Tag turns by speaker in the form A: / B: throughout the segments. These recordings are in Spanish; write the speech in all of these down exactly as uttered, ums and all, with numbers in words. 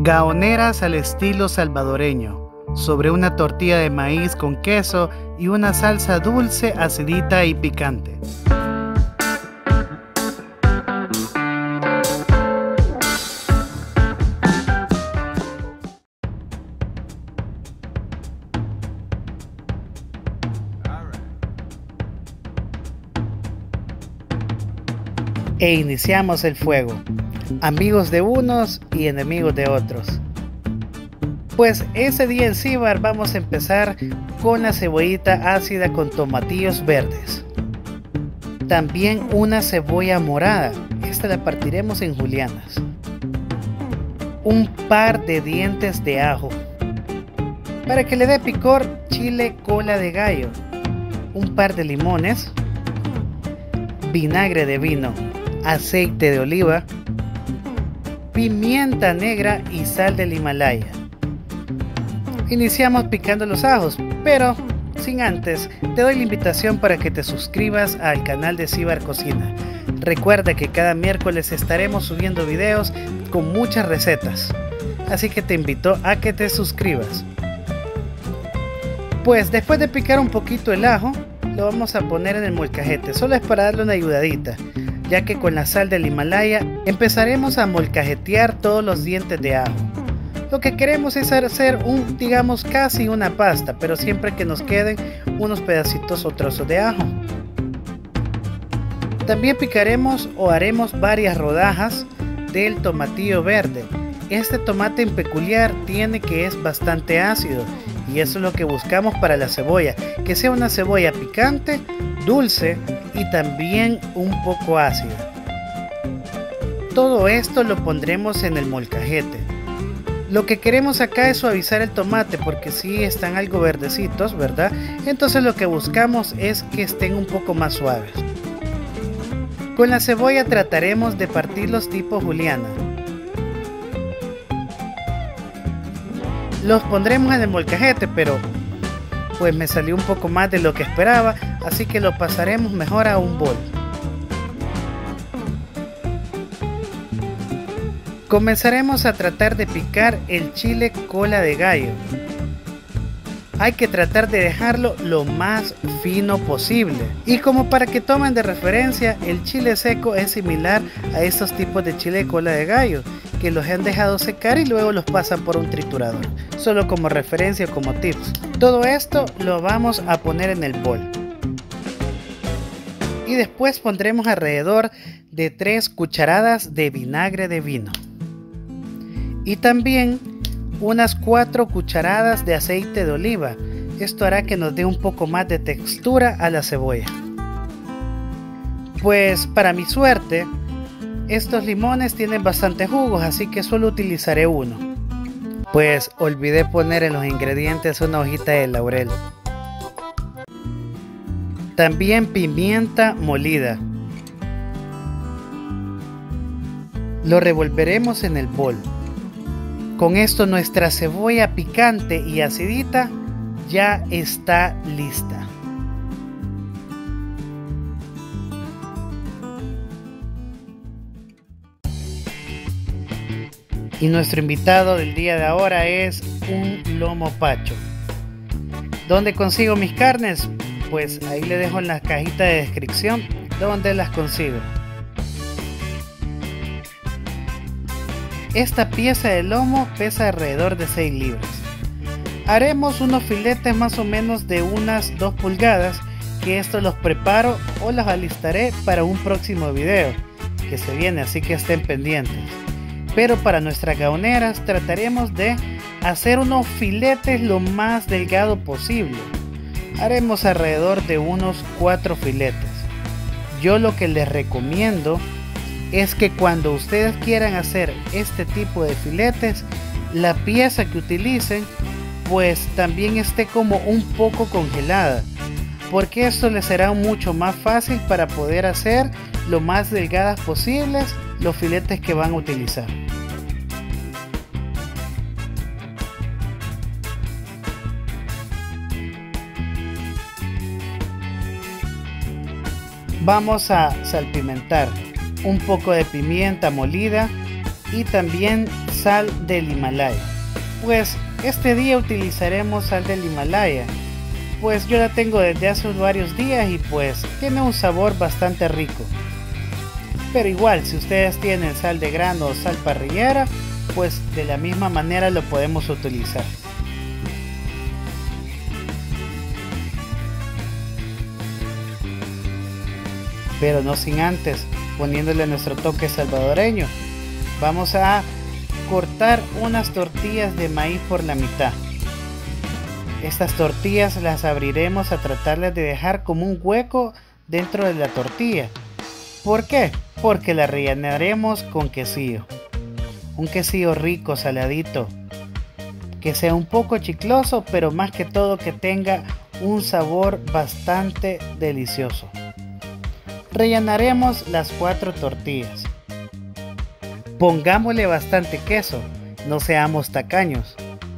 A: Gaoneras al estilo salvadoreño, sobre una tortilla de maíz con queso y una salsa dulce, acidita y picante. E iniciamos el fuego, amigos de unos y enemigos de otros. Pues ese día en Cibar vamos a empezar con la cebollita ácida con tomatillos verdes. También una cebolla morada, esta la partiremos en julianas. Un par de dientes de ajo. Para que le dé picor, chile cola de gallo. Un par de limones. Vinagre de vino. Aceite de oliva, pimienta negra y sal del Himalaya. Iniciamos picando los ajos, pero sin antes te doy la invitación para que te suscribas al canal de Cibar Cocina. Recuerda que cada miércoles estaremos subiendo videos con muchas recetas, así que te invito a que te suscribas. Pues después de picar un poquito el ajo, lo vamos a poner en el molcajete, solo es para darle una ayudadita, ya que con la sal del Himalaya empezaremos a molcajetear todos los dientes de ajo. Lo que queremos es hacer un, digamos, casi una pasta, pero siempre que nos queden unos pedacitos o trozos de ajo. También picaremos o haremos varias rodajas del tomatillo verde. Este tomate en peculiar tiene que es bastante ácido y eso es lo que buscamos para la cebolla, que sea una cebolla picante, dulce y también un poco ácida. Todo esto lo pondremos en el molcajete. Lo que queremos acá es suavizar el tomate porque sí están algo verdecitos, ¿verdad? Entonces lo que buscamos es que estén un poco más suaves. Con la cebolla trataremos de partirlos tipo juliana. Los pondremos en el molcajete, pero pues me salió un poco más de lo que esperaba, así que lo pasaremos mejor a un bol. Comenzaremos a tratar de picar el chile cola de gallo. Hay que tratar de dejarlo lo más fino posible. Y como para que tomen de referencia, el chile seco es similar a estos tipos de chile cola de gallo, que los han dejado secar y luego los pasan por un triturador. Solo como referencia, como tips. Todo esto lo vamos a poner en el bol. Y después pondremos alrededor de tres cucharadas de vinagre de vino. Y también unas cuatro cucharadas de aceite de oliva. Esto hará que nos dé un poco más de textura a la cebolla. Pues para mi suerte, estos limones tienen bastante jugos, así que solo utilizaré uno. Pues olvidé poner en los ingredientes una hojita de laurel. También pimienta molida. Lo revolveremos en el bol. Con esto nuestra cebolla picante y acidita ya está lista. Y nuestro invitado del día de ahora es un lomo pacho. ¿Dónde consigo mis carnes? Pues ahí le dejo en la cajita de descripción donde las consigo. Esta pieza de lomo pesa alrededor de seis libras. Haremos unos filetes más o menos de unas dos pulgadas, que estos los preparo o los alistaré para un próximo video que se viene, así que estén pendientes. Pero para nuestras gaoneras trataremos de hacer unos filetes lo más delgado posible. Haremos alrededor de unos cuatro filetes. Yo lo que les recomiendo es que cuando ustedes quieran hacer este tipo de filetes, la pieza que utilicen pues también esté como un poco congelada, porque esto les será mucho más fácil para poder hacer lo más delgadas posibles los filetes que van a utilizar. Vamos a salpimentar un poco de pimienta molida y también sal del Himalaya. Pues este día utilizaremos sal del Himalaya, pues yo la tengo desde hace varios días y pues tiene un sabor bastante rico. Pero igual, si ustedes tienen sal de grano o sal parrillera, pues de la misma manera lo podemos utilizar. Pero no sin antes poniéndole nuestro toque salvadoreño. Vamos a cortar unas tortillas de maíz por la mitad. Estas tortillas las abriremos a tratarles de dejar como un hueco dentro de la tortilla. ¿Por qué? Porque la rellenaremos con quesillo. Un quesillo rico, saladito, que sea un poco chicloso, pero más que todo que tenga un sabor bastante delicioso. Rellenaremos las cuatro tortillas. Pongámosle bastante queso, no seamos tacaños.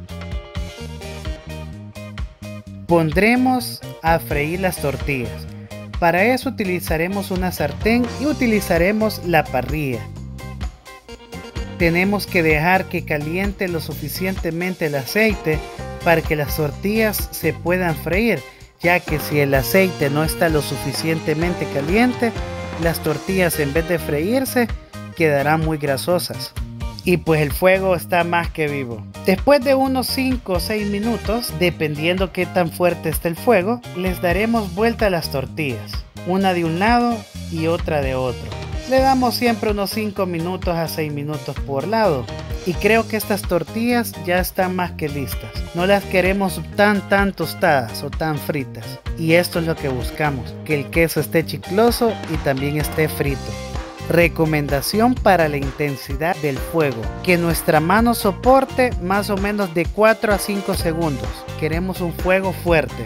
A: Pondremos a freír las tortillas. Para eso utilizaremos una sartén y utilizaremos la parrilla. Tenemos que dejar que caliente lo suficientemente el aceite para que las tortillas se puedan freír, ya que si el aceite no está lo suficientemente caliente, las tortillas en vez de freírse quedarán muy grasosas. Y pues el fuego está más que vivo. Después de unos cinco o seis minutos, dependiendo qué tan fuerte esté el fuego, les daremos vuelta a las tortillas, una de un lado y otra de otro. Le damos siempre unos cinco minutos a seis minutos por lado. Y creo que estas tortillas ya están más que listas. No las queremos tan tan tostadas o tan fritas. Y esto es lo que buscamos, que el queso esté chicloso y también esté frito. Recomendación para la intensidad del fuego, que nuestra mano soporte más o menos de cuatro a cinco segundos. Queremos un fuego fuerte.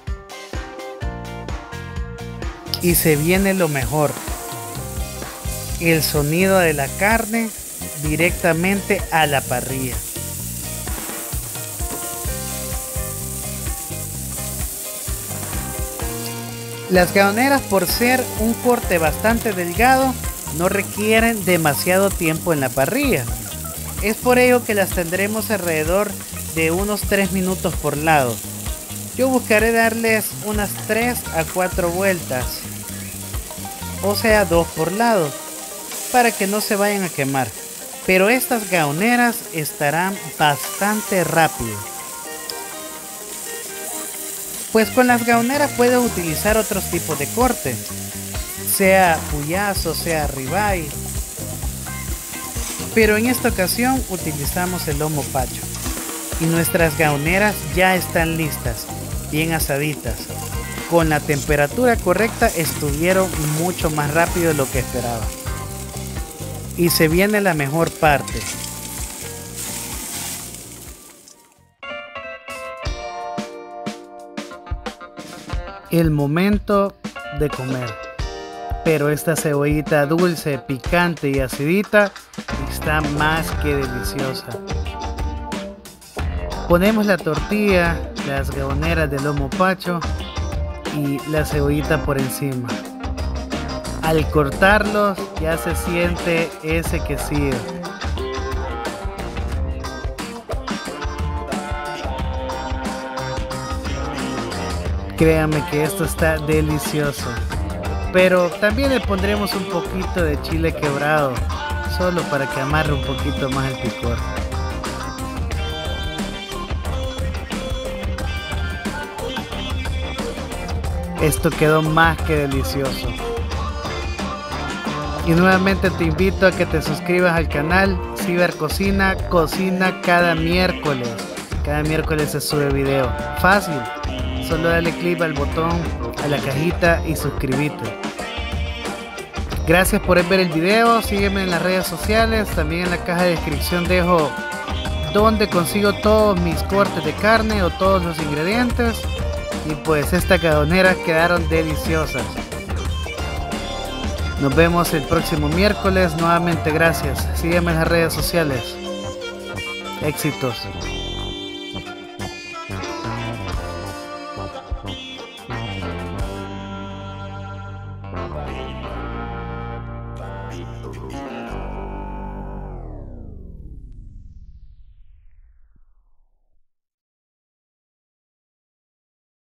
A: Y se viene lo mejor. El sonido de la carne directamente a la parrilla. Las gaoneras, por ser un corte bastante delgado, no requieren demasiado tiempo en la parrilla. Es por ello que las tendremos alrededor de unos tres minutos por lado. Yo buscaré darles unas tres a cuatro vueltas, o sea dos por lado, para que no se vayan a quemar. Pero estas gaoneras estarán bastante rápido. Pues con las gaoneras puedes utilizar otros tipos de corte, sea puyazo, sea ribeye, pero en esta ocasión utilizamos el lomo pacho. Y nuestras gaoneras ya están listas, bien asaditas. Con la temperatura correcta estuvieron mucho más rápido de lo que esperaba. Y se viene la mejor parte. El momento de comer. Pero esta cebollita dulce, picante y acidita está más que deliciosa. Ponemos la tortilla, las gaoneras de lomo pacho y la cebollita por encima. Al cortarlos ya se siente ese quesillo. Créanme que esto está delicioso. Pero también le pondremos un poquito de chile quebrado, solo para que amarre un poquito más el picor. Esto quedó más que delicioso. Y nuevamente te invito a que te suscribas al canal Cibercocina, cocina cada miércoles. Cada miércoles se sube video. Fácil, solo dale clic al botón, a la cajita y suscríbete. Gracias por ver el video, sígueme en las redes sociales, también en la caja de descripción dejo donde consigo todos mis cortes de carne o todos los ingredientes. Y pues estas gaoneras quedaron deliciosas. Nos vemos el próximo miércoles. Nuevamente gracias. Sígueme en las redes sociales. Éxitos.